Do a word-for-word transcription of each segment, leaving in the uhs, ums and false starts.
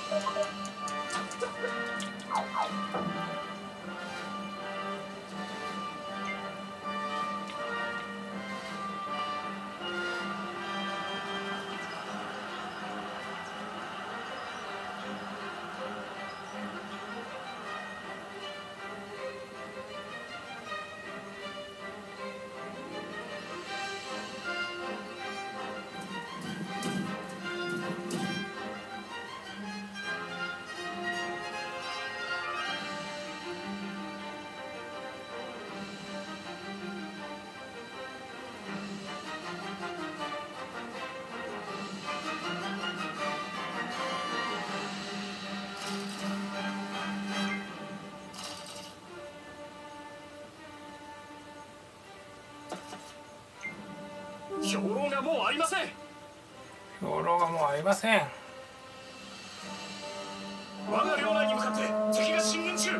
兵糧がもうありません。 兵糧がもうありません。 我が領内に向かって敵が進軍中。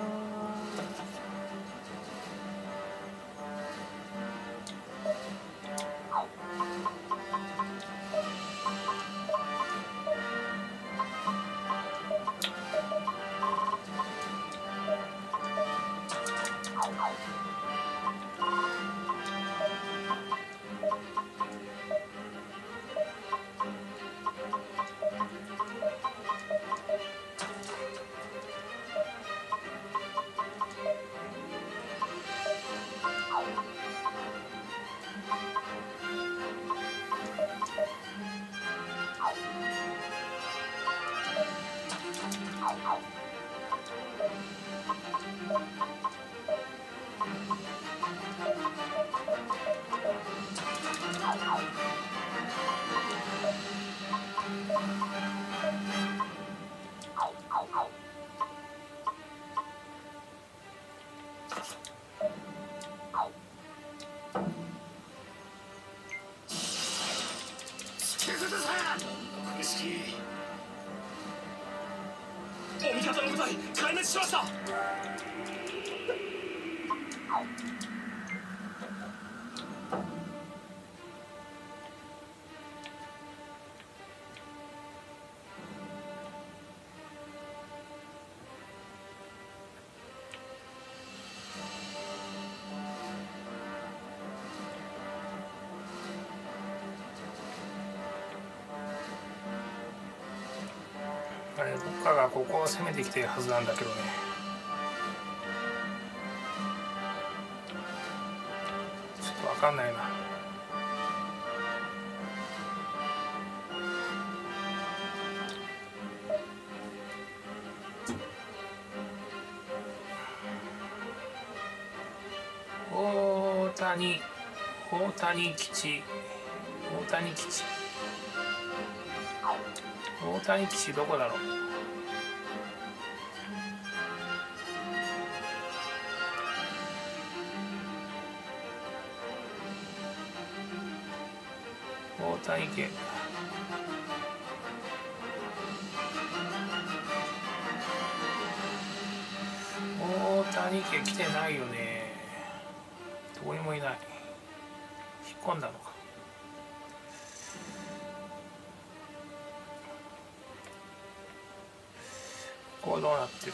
お味方の部隊壊滅しました。 どっかがここを攻めてきてるはずなんだけどね。ちょっと分かんないな。大谷大谷基地大谷基地大谷基地どこだろう。大谷家大谷家来てないよね。どこにもいない。引っ込んだのか。こうどうなってる。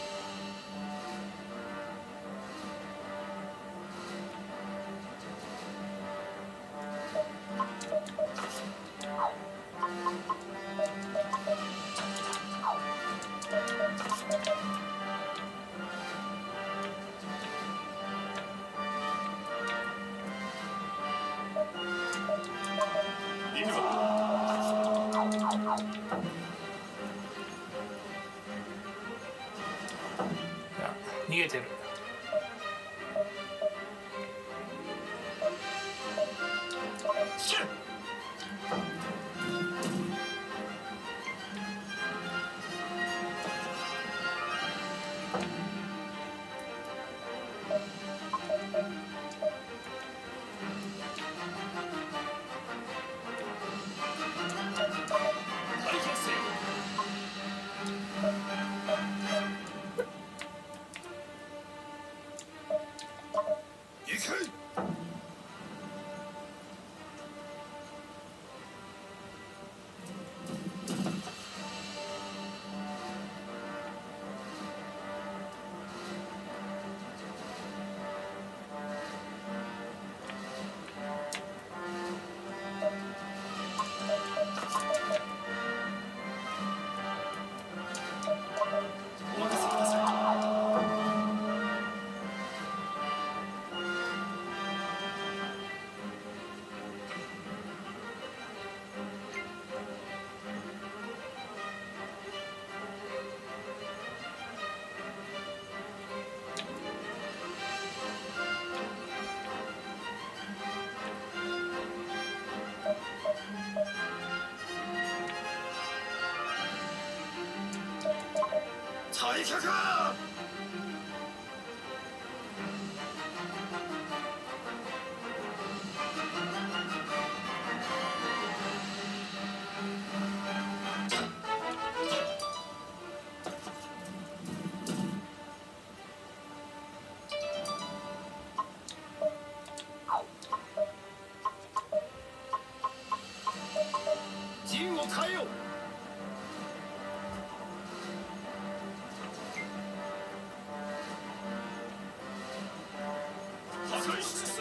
逃げてる。 退却。陣を変えよう。破壊し尽くせ。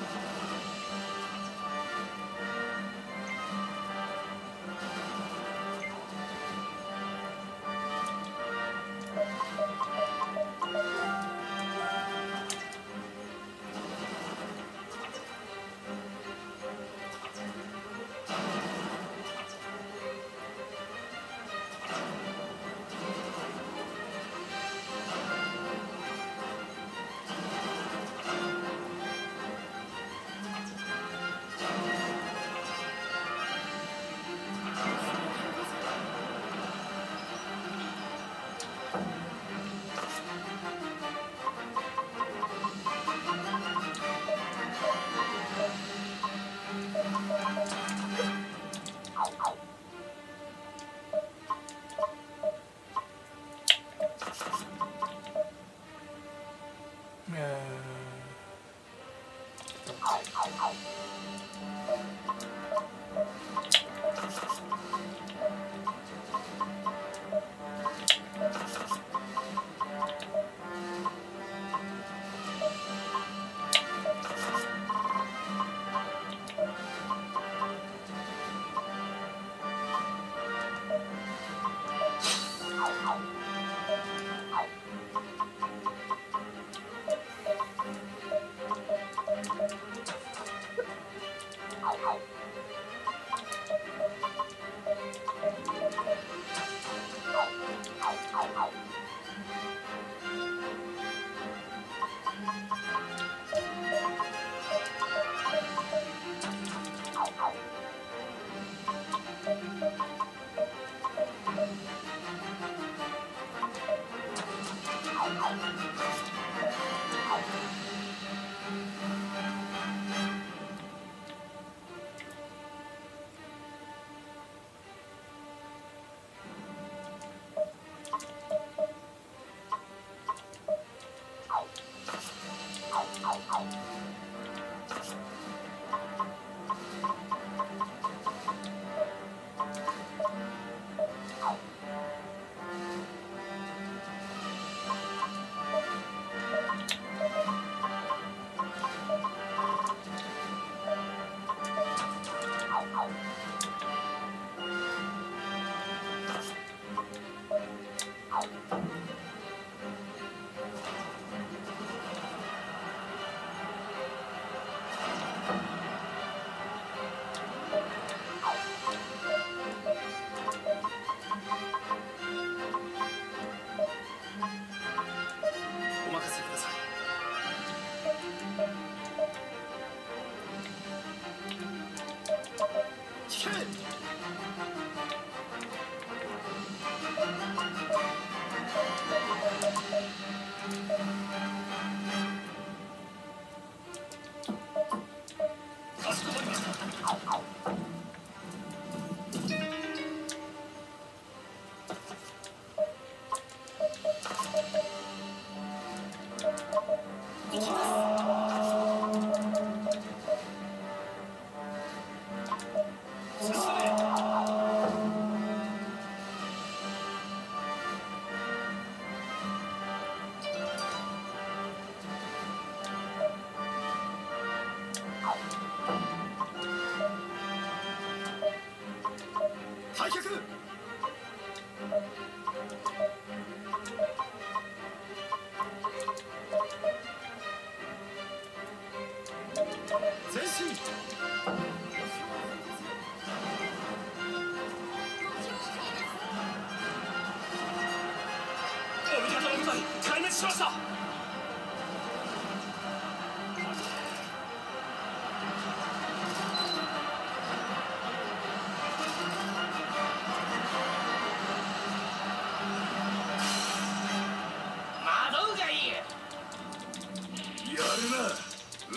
壊滅しました。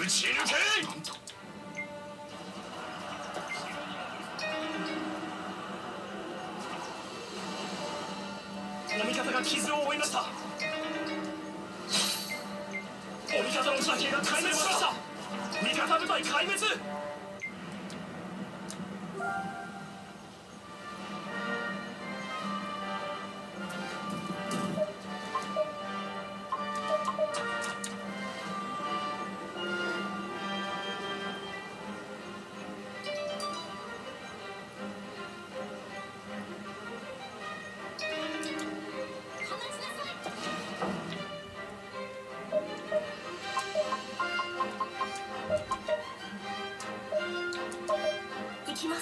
打ち抜け。お味方が傷を負いました。お味方の打球が壊滅しました。味方部隊壊滅。 行きます。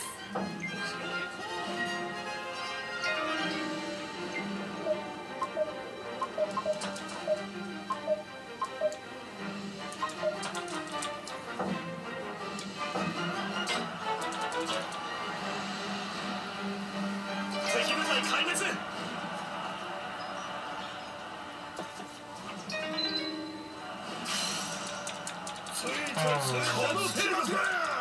敵部隊壊滅。ついてこのフェルム。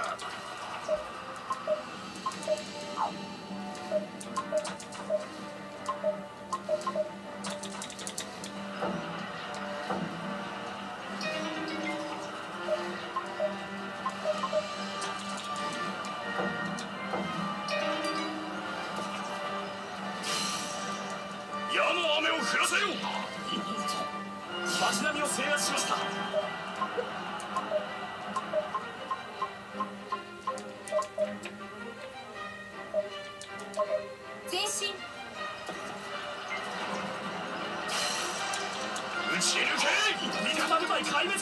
矢の雨を降らせよ。街並みを制圧しました。 前進。 打ち抜け。味方部隊壊滅。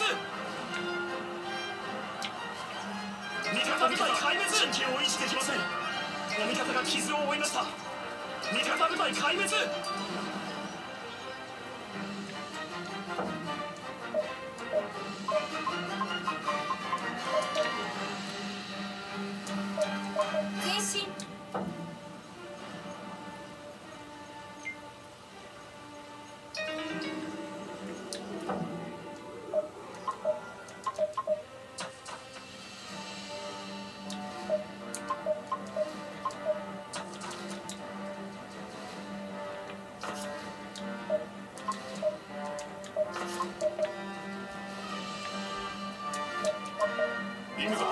味方部隊壊滅。陣地を維持できません。お味方が傷を負いました。味方部隊壊滅。 前進。 犬が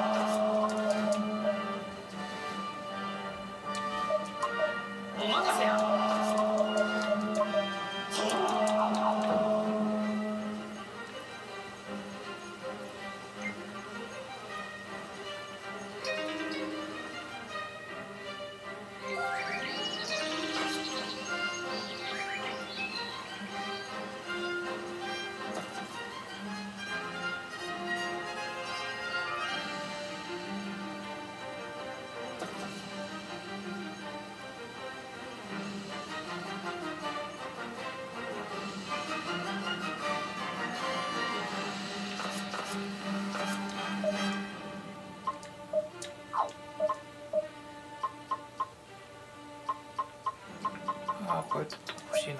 お任せや。ああ、これちょっと欲しいな。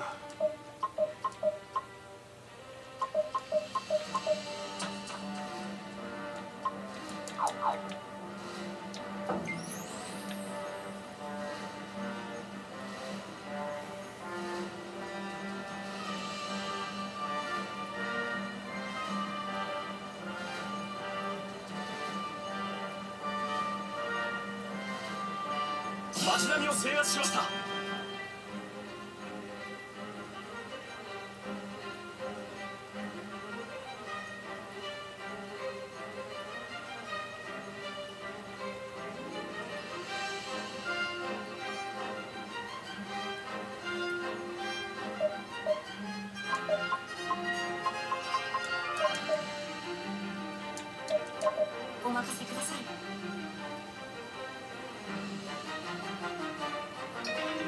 街並みを制圧しました。 お任せください。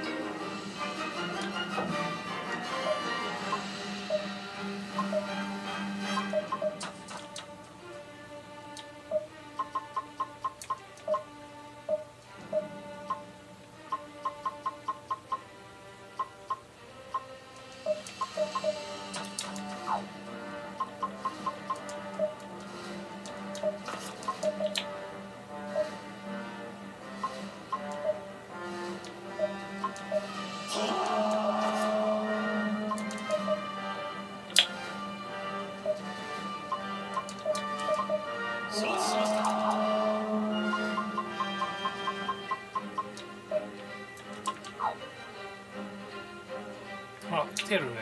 あ、来てるね。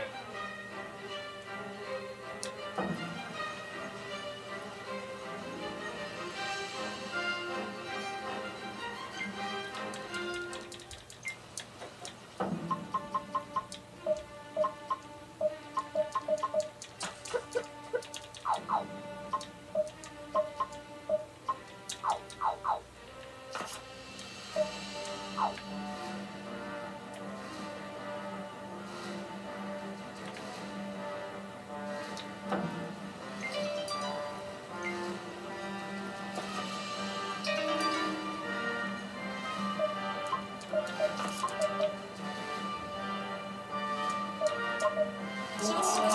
承知しました。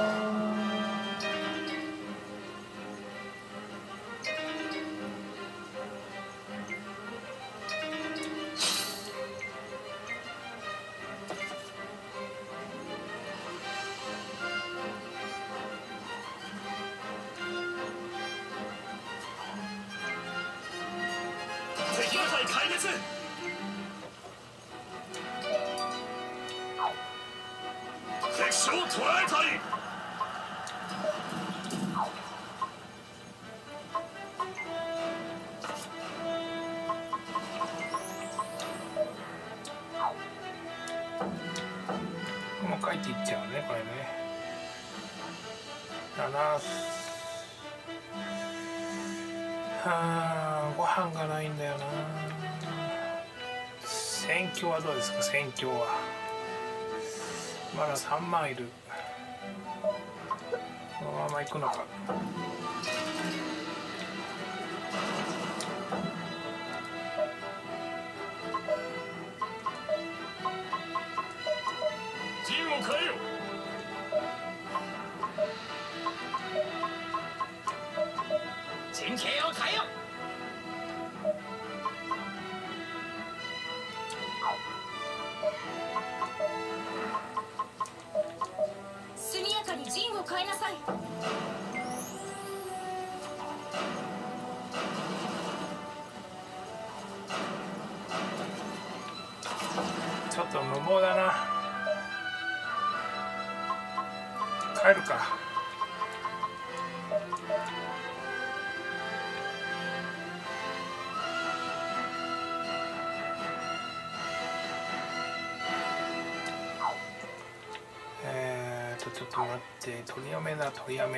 敵部隊壊滅。敵将を捕らえたい。 もう帰っていっちゃうねこれね。だな。はあ、ご飯がないんだよな。戦況はどうですか。戦況はまださんまんいる。このまま行くのか。 陣を変えよ。陣形を変えよ。 速やかに陣を変えなさい。 ちょっと無謀だな。帰るか。えーとちょっと待って。取りやめだ。取りやめ。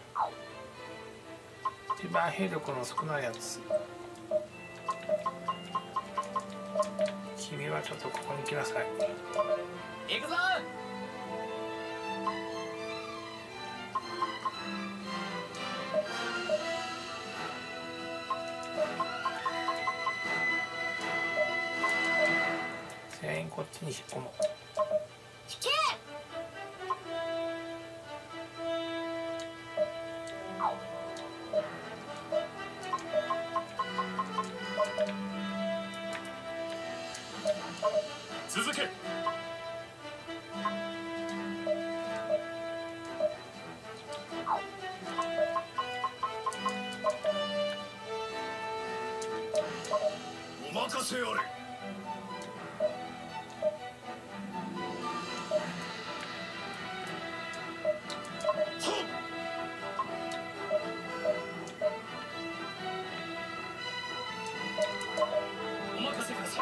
一番兵力の少ないやつ。君はちょっとここに来なさい。 行くぞ。 全員こっちに引っ込もう。 引け。 続け。お任せあれ。お任せください。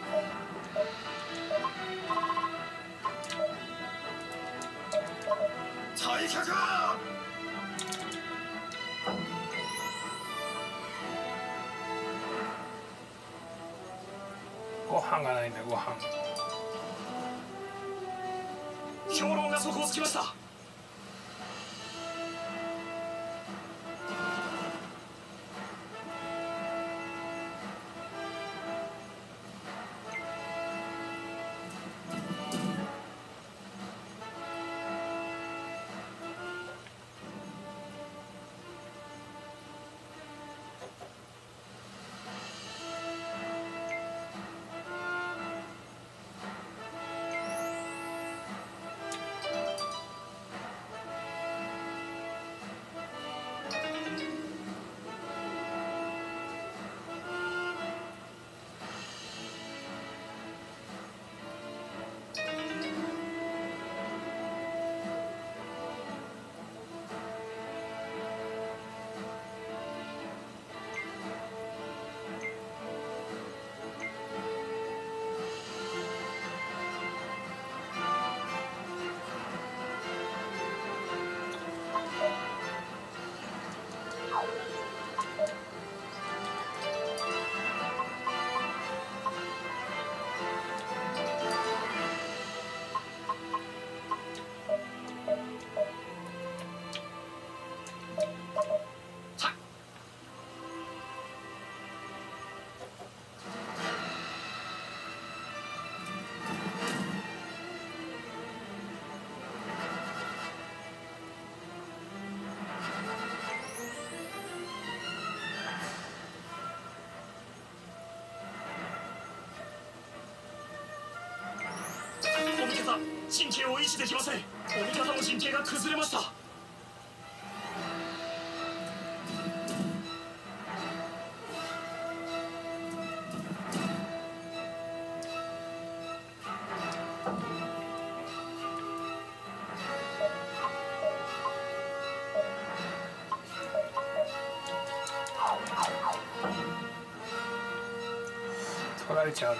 退却。 ご飯がないんだ。ご飯。 兵糧が底をつきました。 方陣形を維持できません。お味方の陣形が崩れました。 取られちゃうな。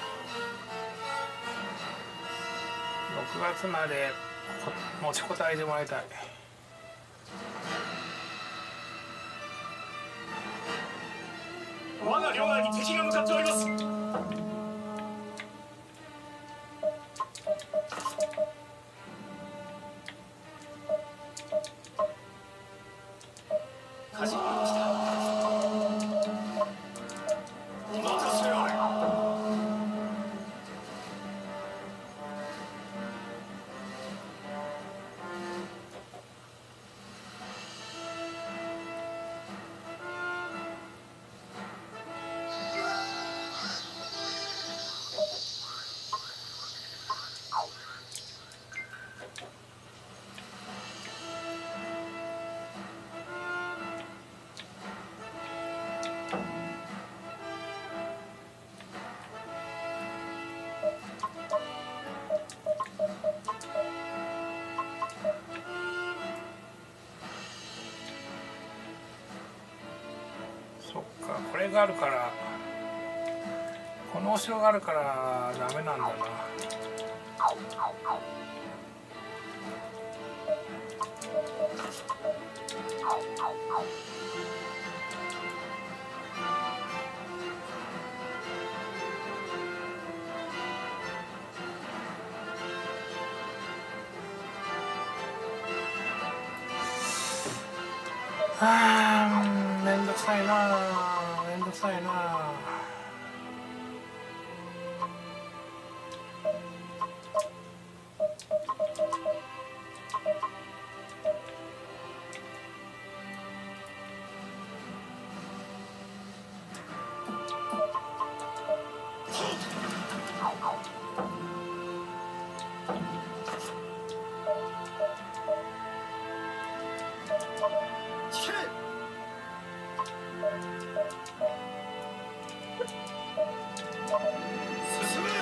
ろくがつまで持ちこたえてもらいたい。 我が両側に敵が向かっております。火事が起きた。任せあれ。 そっか、これがあるから、このお城があるからダメなんだな。あー、めんどくさいな、めんどくさいな。進め。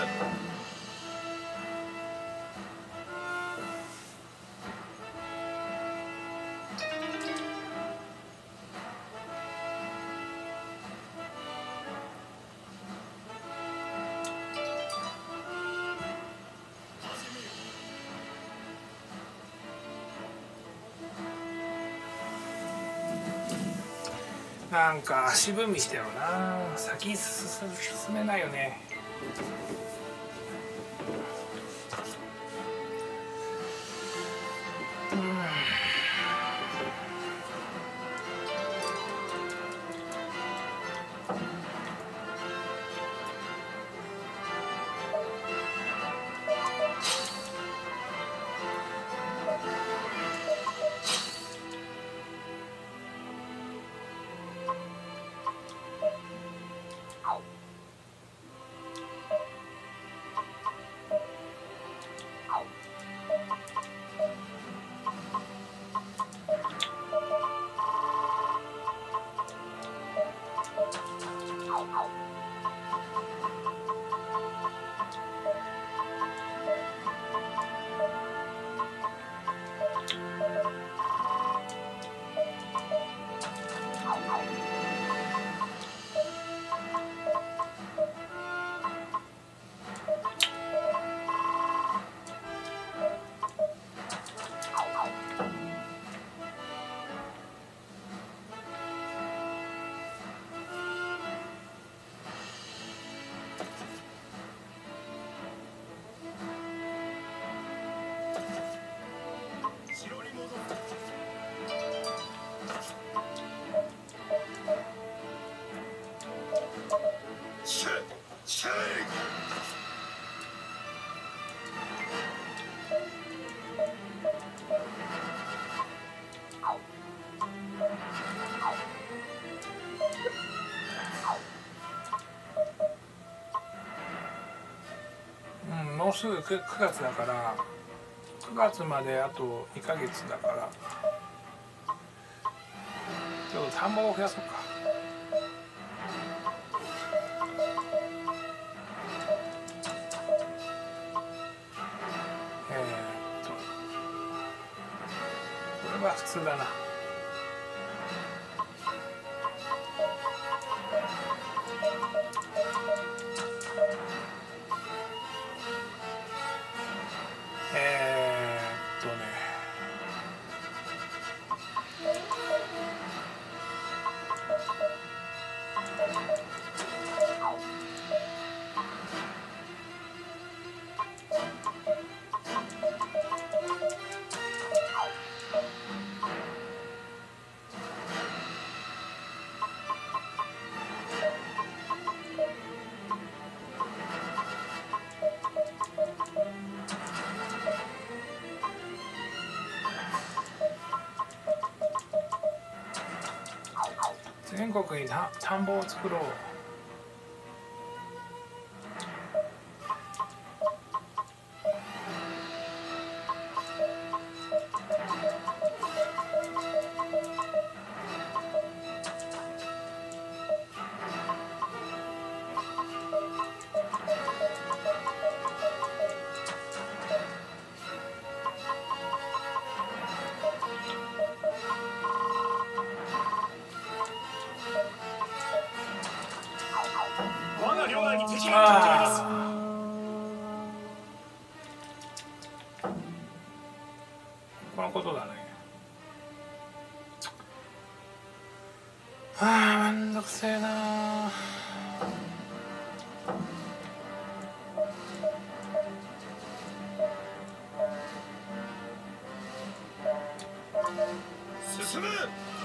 なんか足踏みしてるな。先に進進めないよね。うん。 うすぐ く, くがつだからくがつまであとにかげつだからちょっと田んぼを増やそうか。えー、っとこれは普通だな。えー、っとね全国に田田んぼを作ろう。 我が領内に敵が来ております。 このことだね。ああ、めんどくせえな。 進む。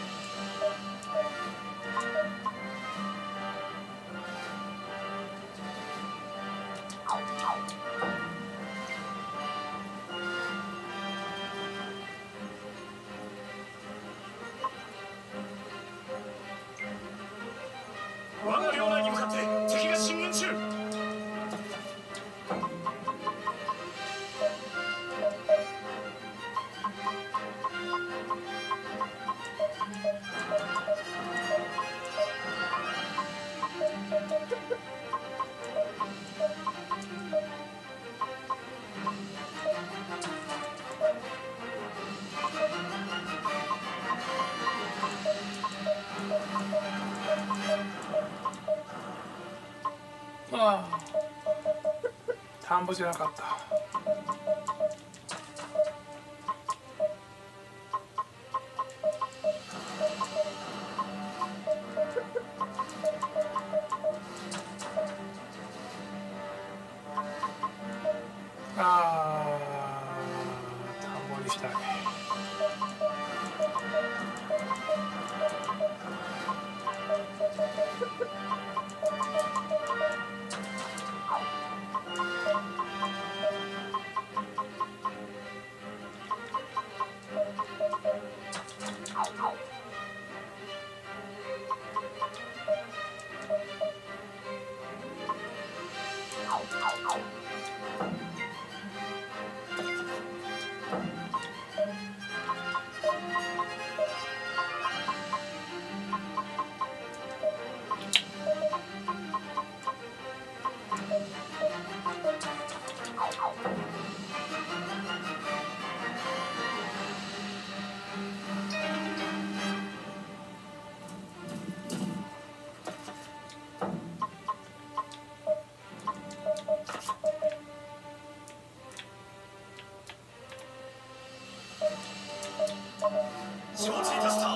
我が領内に向かって敵が進軍中。 ああ、田んぼじゃなかった。ああ、田んぼにしたい。 承知いたした。